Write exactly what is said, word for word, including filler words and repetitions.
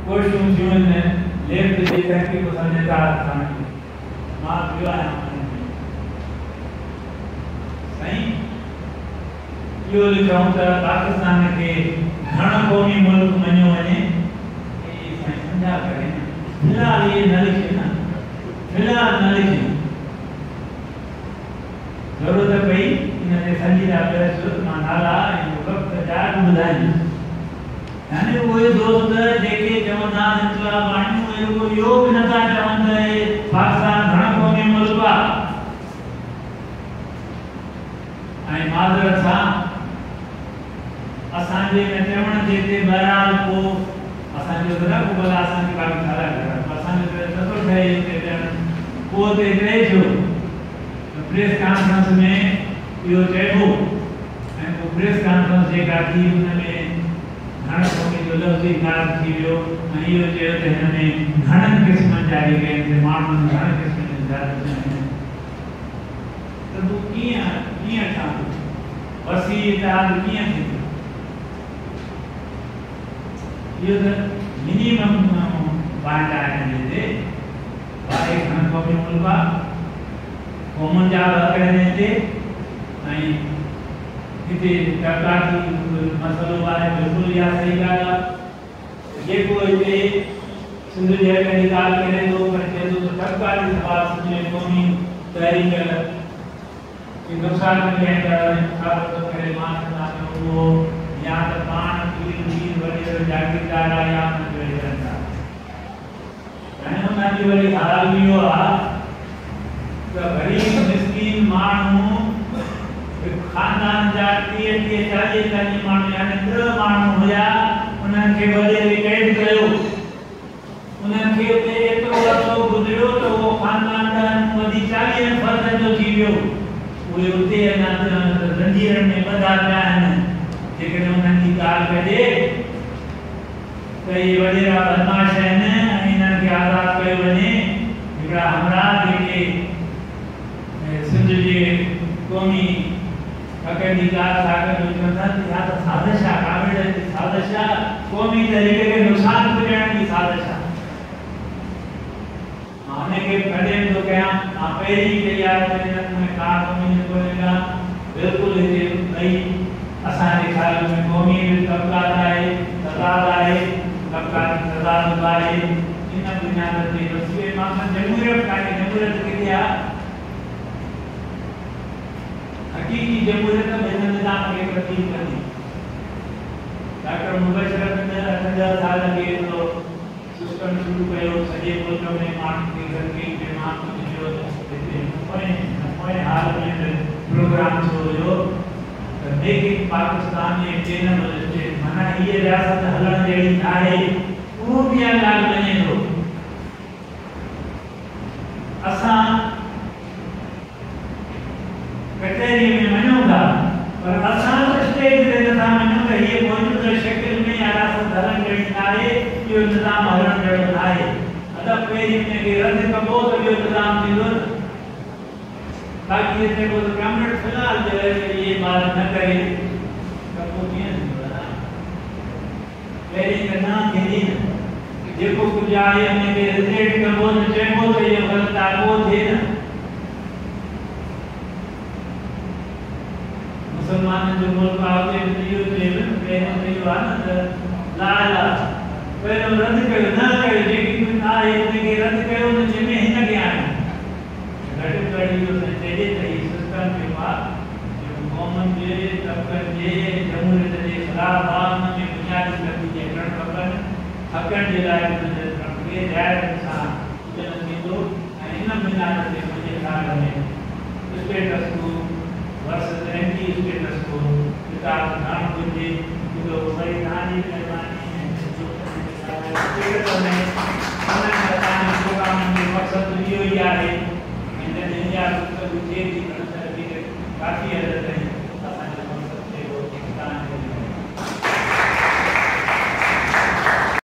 कोशिशूं थियूं आहिनि लेफ्ट जी तहक़ीक़ सां निजात ठहण जी। मां वियो आहियां साईं, इहो लिखूं त पाकिस्तान खे घण क़ौमी मुल्क मञियो वञे, साईं सम्झा करे फ़िलहाल इहे न लिखे न, फ़िलहाल न लिखे, ज़रूरत पई इन ते संजीदा बहस मां नाला ऐं वक़्त जा ॿुधाईंदुसि। यानी उहे दोस्त जेके चवंदा आहिनि इस्लाम आहिनि, उहे इहो बि नथा चवनि त पाकिस्तान घणो क़ौमी मुल्क आहे। ऐं माज़रत सां असांजे में चवण जे ते बहरहाल को असांजो त न को भला असांखे काफ़ी ख़राब कयो, असांजो त नथो ठहे हिते ॼण को ते चए छो प्रेस कॉन्फ्रेंस में इहो चइबो, ऐं पोइ प्रेस कॉन्फ्रेंस जेका थी हुन में घण क़ौमी जो लफ़्ज़ ई ख़राब थी वियो ऐं इहो चयो त हिन में घणनि क़िस्मनि जा जेके आहिनि माण्हुनि घणनि क़िस्मनि जा आहिनि, त तूं कीअं कीअं ठहंदो, वसी इतिहाद कीअं थींदो? इहो त मिनिमम पॉइंट आहे हिन ते वारे घण क़ौमी मुल्क आहे, क़ौमुनि जा हक़ आहिनि हिते, ऐं हिते तबक़ाती मसइलो आहे, बिल्कुलु इहा सही ॻाल्हि आहे। जेको हिते सिंध जे हक़ जी ॻाल्हि करे थो पर चए थो त तबक़ाती सवाल सिंध में क़ौमी तहरीक खे नुक़सान ॾियणु छा थो करे, मां चवंदा उहो या त पाण पीर पीर वॾे जागीरदार आहे या हुनखे वॾे रहंदा, ऐं हुनजी वरी हाल बि इहो आहे त ग़रीब मिस्कीन माण्हू खानदान जा टीह टीह चालीह चालीह माण्हू यानी ॾह माण्हू हुया, उन्हनि खे वॾे कैद कयो, उन्हनि खे उते एतिरो अरसो गुज़रियो त उहो खानदान ॾहनि वधी चालीह फ़र्दनि जो थी वियो। उहे उते अञा ज़ंजीरनि में ॿधा पिया आहिनि। जेकॾहिं उन्हनि जी ॻाल्हि कजे त इहे वॾेरा बदमाश आहिनि ऐं इन्हनि खे आज़ादु कयो वञे। हिकिड़ा हमराह जेके सिंध जे क़ौमी हक़ जी ॻाल्हि था कनि, चवंदा इहा त साज़िश आहे, काविड़ जी साज़िश आहे, क़ौमी तहरीक खे नुक़सानु पुॼाइण जी साज़िश आहे। मां हुनखे कॾहिं थो कयां, मां पहिरीं कई आहे हिननि में का क़ौमी न कोन्हे, बिल्कुलु हिते भई असांजे ख़्याल में क़ौमी तबक़ात आहे, तज़ाद आहे, तबक़ाती तज़ाद आहे, इन बुनियाद ते बसि मां जमहूरियत कान्हे। जमहूरियत किथे आहे? हकीकी जमहूरियत हिन निज़ाम खे तब्दील कंदी। डॉक्टर मुबशर अठवंजाह साल अॻे हिकिड़ो सिस्टम शुरू कयो, सॼे मुल्क में माण्हुनि खे गॾिजी बेमान जो हिते पोएं हाल में प्रोग्राम थियो हुयो त make in Pakistan J channel ते माना हीअ रियासत हलण जहिड़ी आहे, उहो बि इहा ॻाल्हि मञे थो। असां कचहरी में मञूं था पर असां स्टेज ते नथा मञूं त हीअ मौजूदा शकिल में रियासत हलण जहिड़ी आहे, इहो निज़ाम हलण जहिड़ो आहे। अदब पहिरीं हुनखे रद्द कबो त इहो निज़ाम थींदो न। बाक़ी हिते को कैबिनेट फ़िलहाल जो इहे ॻाल्हि न करे त पोइ कीअं थींदो? पहिरीं त न थींदी न, जेको कुझु आहे हुनखे रिजेक्ट कबो न, चइबो त इहो ग़लति आहे, पोइ थिए न। मुसलमाननि जो मुल्क आहे, उते बि इहो चयो न, पहिरियों त इहो आहे न त ला इलाहा, पहिरियों रद्द कयो, न कयो, जेकी कुझु आहे हुनखे रद्द कयो, न जंहिंमें हिनखे आणे घटि में घटि इहो चइजे त हीउ सिस्टम जेको आहे जेको क़ौमुनि जे तबक़नि जे जमहूरियत जे ख़िलाफ़ आहे, हुन में बुनियादी तब्दीली करणु खपनि। हक़नि जे लाइ हुनजे खे जाइज़ सां जनम थींदो ऐं हिन बुनियाद ते मुंहिंजे ख़्याल में स्टेटस को वर्सेस एंटी स्टेटस को किताब ठहणु घुरिजे। इहो वरी तव्हांजी महिरबानी ऐं स्टेटस में उन्हनि असांजे प्रोग्रामनि जो मक़सदु इहो ई आहे। हिन इंडिया थिए थी काफ़ी हद ताईं